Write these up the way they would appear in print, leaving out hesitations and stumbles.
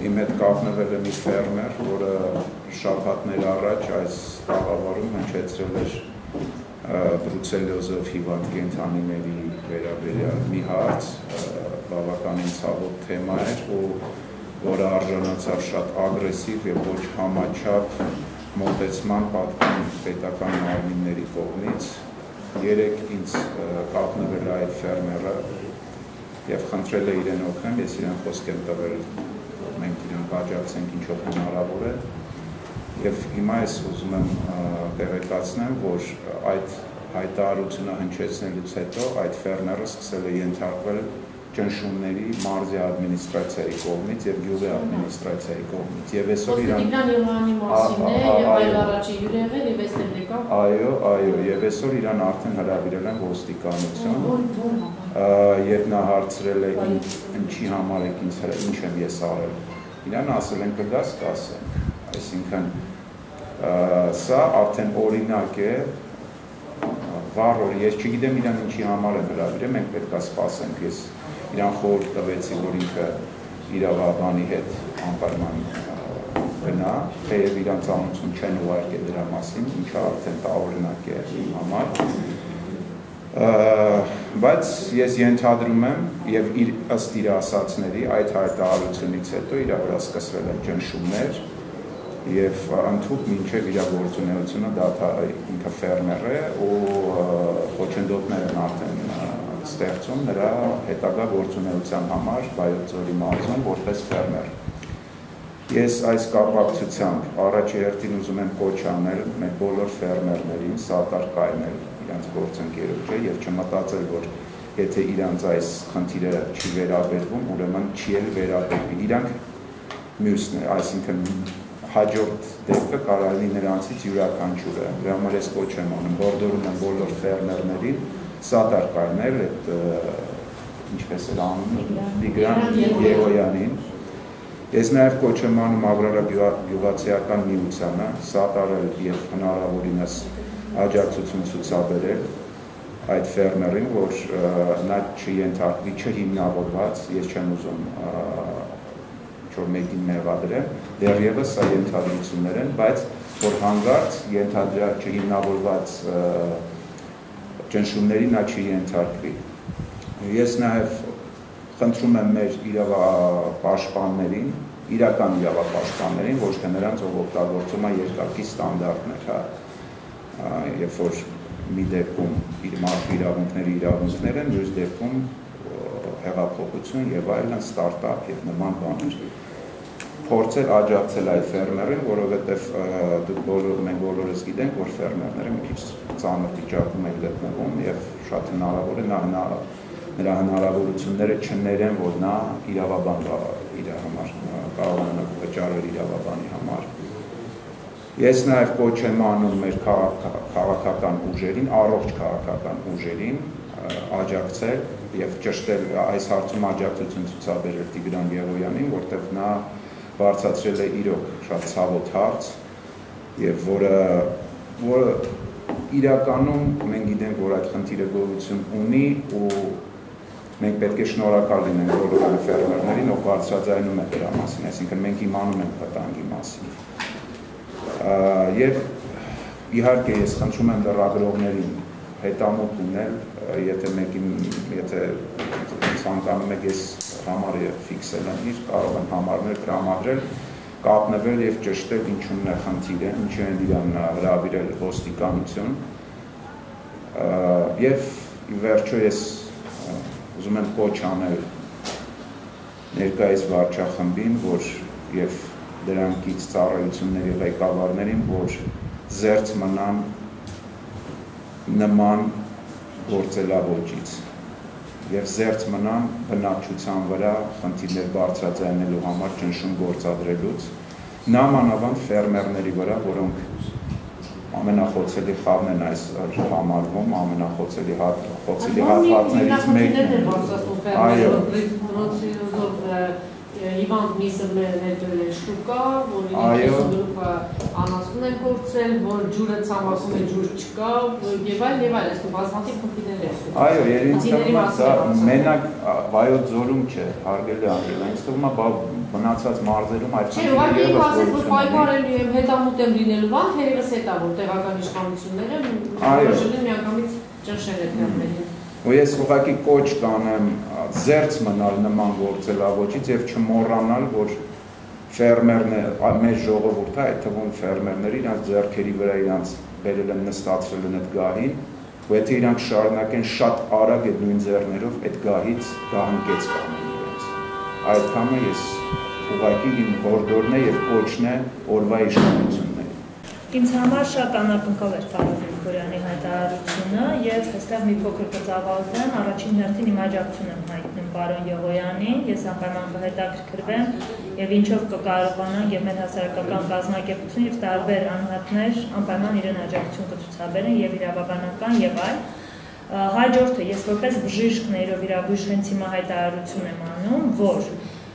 իմ հետ կապնվել է մի ֆերմեր, որը շաբաթներ առաջ այս տաղավարում հնչեցրել էր բրուցելիոզով հիվանդ կենդանիների վերաբերյալ մի հարց, բավականին ցավոտ թեմա էր, որը արժանացավ շատ ագրեսիվ եւ ոչ համաչափ մոտեցման պատկան պետական մարմինների կողմից։ Երեք ինձ կապնվել է այդ ֆերմերը եւ խնդրել է իրեն օգնել, ես իրեն խոսք եմ տվել, մենք իրեն աջակցենք ինչով հնարավոր է։ Եվ հիմա ես ուզում եմ տեղեկացնեմ, որ այդ հայտարարությունը հնչեցնելուց հետո այդ ֆերմերը սկսել է ենթարկվել ճնշումների մարզի ադմինիստրացիայի կողմից եւ գյուղի ադմինիստրացիայի կողմից։ Եվ այսօր իրան Այո, եւ այսօր իրան արդեն հրավիրել են ոստիկանություն։ Երբ նա հարցրել է ինչի համար եք ինձ ինչ եմ ես արել, իրան ասել են կգաս կասեմ, այսինքն սա արդեն օրինակ է, վառ օր, ես չգիտեմ իրան ինչի համար եմ հրավիրել, մենք պետք է սպասենք, ես իրան խորհուրդ տվեցի, որ ինքը իրավաբանի հետ անպայման գնա, թեև իրան ծանոթություն չեն ուղարկել դրա մասին, ինչը արդեն տարօրինակ է իմ համար, բայց ես ենթադրում եմ եւ ըստ իր ասածների այդ հայտարարությունից հետո իր վրա սկսվել են ճնշումներ եւ ընդհանուր մինչեւ իր գործունեությունը ինքը ֆերմեր է ու խոչընդոտներ են արդեն ստեղծում նրա հետագա գործունեության համար Վայոց ձորի մարզում որպես ֆերմեր։ Ես այս կապակցությամբ առաջի հերթին ուզում եմ կոչ անել մեր բոլոր ֆերմերներին սատար կայնել իրանց գործընկերոջ եւ չմտածել, որ եթե իրանց այս խնդիրը չի վերաբերվում, ուրեմն չի էլ վերաբերվի։ Իրանք մյուսն է, այսինքն հաջորդ դեպքը կարող է նրանցից յուրաքանչյուրը։ Դրա համար ես կոչ եմ անում, հորդորում եմ բոլոր ֆերմերներին սատար կայնել այդ ինչպես էր անունը Տիգրան Եղոյանին։ Ես նաև կոչ եմ անում Ագրարագյուղացիական միությանը սատարել եւ հնարավորինս աջակցություն ցուցաբերել այդ ֆերմերին, որ նա չենթարկվի չհիմնավորված, ես չեմ ուզում ինչ-որ մեկին մեղադրել, դեռևս սա ենթադրություններ են, բայց որ հանգարց չհիմնավորված ճնշումների նա չի ենթարկվի։ Ես նաև խնդրում եմ մեր իրավապաշտպաններին, իրական իրավապաշտպաններին, ոչ թե նրանց, ով օգտագործում է երկակի ստանդարտներ, երբ որ մի դեպքում իր մարդու իրավունքները են, մյուս դեպքում հեղափոխություն եւ այլն, ստարտափ եւ նման բաներ։ Փորձել աջակցել այդ ֆերմերին, որովհետեւ մենք բոլորս գիտենք, որ ֆերմերները մի քիչ ծանր վիճակում են գտնվում եւ շատ հնարավոր է նրա հնարավորությունները չներեն, որ նա իրավաբան իր համար կարողանա վճարել իրավաբանի համար։ Ես նաև կոչ եմ անում մեր քաղաքական ուժերին, առողջ քաղաքական ուժերին աջակցել եւ ճշտել այս հարցում աջակցություն ցուցաբերել Տիգրան Եղոյանին, որտեղ նա բարձրացրել է իրոք շատ ցավոտ հարց եւ որը իրականում մենք գիտենք, որ այդ խնդիրը գոյություն ունի ու մենք պետք է շնորհակալ լինենք բոլոր ֆերմերներին, ով բարձրաձայնում են դրա մասին, այսինքն մենք իմանում ենք վտանգի մասին։ Եվ իհարկե ես խնդրում եմ լրագրողներին հետամուտ ունել, եթե ցանկանում եք ես համարը ֆիքսել եմ իր, կարող եմ համարներ տրամադրել, կապնվել եւ ճշտել ինչումն է խնդիրը, ինչու են իրան հրավիրել ոստիկանություն։ Եվ ի վերջո ես ուզում եմ կոչ անել ներկայիս վարչախմբին, որ եւ դրանքից ծառայությունների ղեկավարներին, որ զերծ մնան նման գործելավոճից եւ զերծ մնան բնակչության վրա խնդիրներ բարձրաձայնելու համար ճնշում գործադրելուց, նամանավանդ ֆերմերների վրա, որոնք ամենախոցելի խավն են այս համարվում, ամենախոցելի հատվածներից մեկն է։ Այո։ Իվանդ միսը ներդրել է շուկա, որ իրենք գրուպը անասուն են գործել, որ ջուրը ցամաքում է ջուր չկա, եւ այլ, այսինքն բազմաթիվ խնդիրներ են։ Այո, ինձ թվում է դա մենակ Վայոց ձորում չէ, հարգելի անգել, ինձ թվում է մնացած մարզերում այդ խնդիրները եւս ասես, որ պայքարելու եմ հետամուտ եմ լինելու բան, թերևս հետա, որ տեղական իշխանությունները որոշել են միանգամից ճնշել այդ կողմերին։ Ու ես ուղղակի կոչ կանեմ զերծ մնալ նման գործելավոճից եւ չմոռանալ, որ ֆերմերները, մեր ժողովուրդը, այդ թվում ֆերմերները իրանց ձեռքերի վրա իրանց բերել են նստացրել են այդ գահին, ու եթե իրանք շարունակեն շատ արագ այդ նույն ձեռներով այդ գահից գահանկեց կանեն իրենց։ Այդքանը ես ուղղակի իմ հորդորն է եւ կոչն է օրվա իշխանություններին։ Ինձ համար շատ անակնկալ էր Ֆարադ Գրիգորյանի հայտարարությունը եւ այստեղ մի փոքր կծավալվեմ, առաջին հերթին իմ աջակցություն եմ հայտնում պարոն Եղոյանին, ես անպայման կհետաքրքրվեմ եւ ինչով կկարողանանք եւ մեր հասարակական կազմակերպություն եւ տարբեր անհատներ անպայման իրեն աջակցություն կցուցաբերեն եւ իրավաբանական եւ այլ։ Հաջորդը ես որպես բժիշկ ներովիրաբույժ հենց հիմա հայտարարություն եմ անում, որ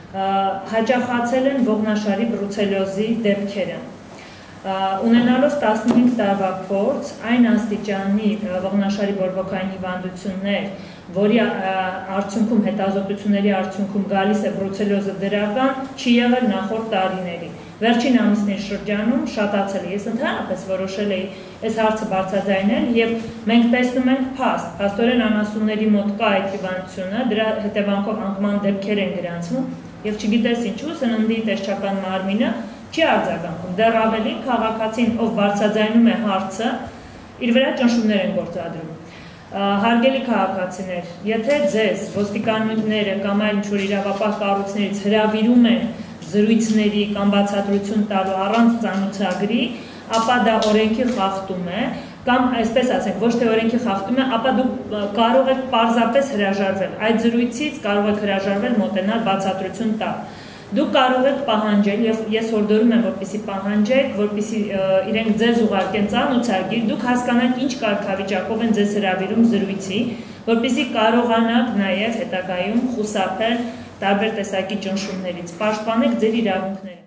հաճախացել են ողնաշարի բրուցելոզի դեպքերը։ Ունենալով 15 տարվա փորձ, այն աստիճանի ողնաշարի բորբոքային հիվանդություններ, որի արդյունքում հետազոտությունների արդյունքում գալիս է բրուցելոզը դրական, չի եղել նախորդ տարիների։ Վերջին ամիսների շրջանում շատացել է։ Ես ընդհանրապես որոշել էի այս հարցը բարձրաձայնել եւ մենք տեսնում ենք փաստ, փաստորեն անասունների մոտ կա այդ հիվանդությունը, դրա հետևանքով անկման դեպքեր են գրանցվում եւ չգիտես ինչու սննդի տեսչական մարմինը չի արձագանքում, դեռ ավելին քաղաքացին, ով բարձրաձայնում է հարցը, իր վրա ճնշումներ են գործադրում։ Հարգելի քաղաքացիներ, եթե ձեզ ոստիկանությունները կամ այլ ինչ-որ իրավապահ կառույցներից հրավիրում են զրույցների կամ բացատրություն տալու առանց ծանոթագրի, ապա դա օրենքի խախտում է, կամ այսպես ասենք, ոչ թե օրենքի խախտում է, ապա դուք կարող եք պարզապես հրաժարվել։ Այդ զրույցից կարող եք հրաժարվել մոտենալ բացատրություն տալ։ Դուք կարող եք պահանջել, եւ ես հորդորում եմ, որպեսզի պահանջեք, որպեսզի իրենք ձեզ ուղարկեն ծանոթագիր, դուք հասկանաք ինչ կարգավիճակով են ձեզ հրավիրում զրույցի, որպեսզի կարողանաք նաեւ հետագայում խուսափել տարբեր տեսակի ճնշումներից, պաշտպանեք ձեր իրավունքները։